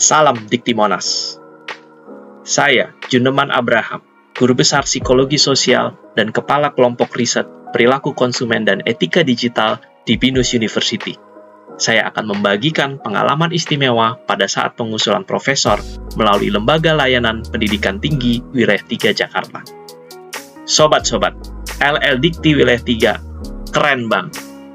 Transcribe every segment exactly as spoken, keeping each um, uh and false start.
Salam Dikti Monas. Saya, Juneman Abraham, Guru Besar Psikologi Sosial dan Kepala Kelompok Riset Perilaku Konsumen dan Etika Digital di Binus University. Saya akan membagikan pengalaman istimewa pada saat pengusulan profesor melalui Lembaga Layanan Pendidikan Tinggi Wilayah tiga Jakarta. Sobat-sobat, L L Dikti Wilayah tiga, keren bang!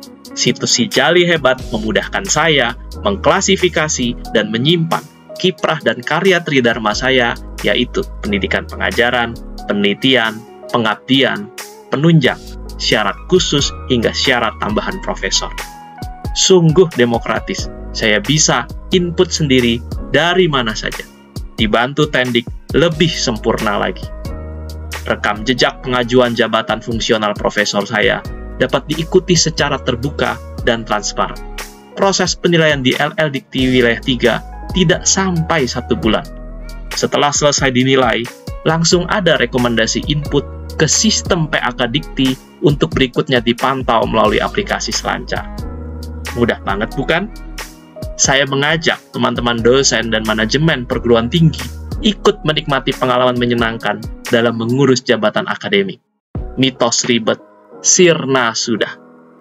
Situs Sijali hebat memudahkan saya mengklasifikasi dan menyimpan kiprah dan karya tridharma saya, yaitu pendidikan pengajaran, penelitian, pengabdian, penunjang, syarat khusus, hingga syarat tambahan profesor. Sungguh demokratis, saya bisa input sendiri dari mana saja. Dibantu Tendik lebih sempurna lagi. Rekam jejak pengajuan jabatan fungsional profesor saya dapat diikuti secara terbuka dan transparan. Proses penilaian di L L Dikti Wilayah tiga tidak sampai satu bulan. Setelah selesai dinilai, langsung ada rekomendasi input ke sistem P A K Dikti untuk berikutnya dipantau melalui aplikasi Selancar. Mudah banget bukan? Saya mengajak teman-teman dosen dan manajemen perguruan tinggi ikut menikmati pengalaman menyenangkan dalam mengurus jabatan akademik. Mitos ribet, sirna sudah.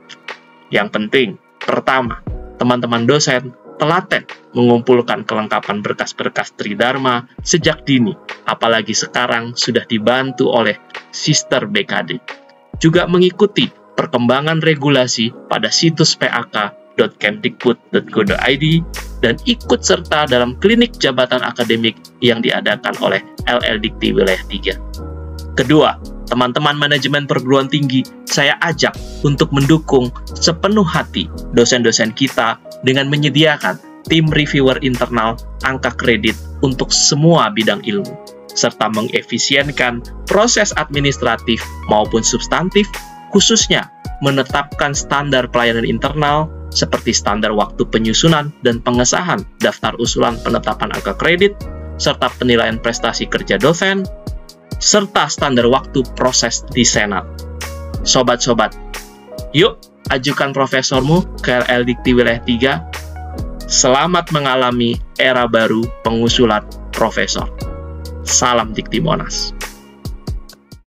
Yang penting, pertama, teman-teman dosen telaten mengumpulkan kelengkapan berkas-berkas tridharma sejak dini, apalagi sekarang sudah dibantu oleh Sister B K D. Juga mengikuti perkembangan regulasi pada situs p a k dot kemdikbud dot go dot i d dan ikut serta dalam klinik jabatan akademik yang diadakan oleh L L Dikti Wilayah tiga. Kedua, teman-teman manajemen perguruan tinggi saya ajak untuk mendukung sepenuh hati dosen-dosen kita dengan menyediakan tim reviewer internal angka kredit untuk semua bidang ilmu, serta mengefisienkan proses administratif maupun substantif, khususnya menetapkan standar pelayanan internal seperti standar waktu penyusunan dan pengesahan daftar usulan penetapan angka kredit, serta penilaian prestasi kerja dosen, serta standar waktu proses di Senat. Sobat-sobat, yuk ajukan profesormu ke L L Dikti Wilayah tiga. Selamat mengalami era baru pengusulan profesor. Salam Dikti Monas.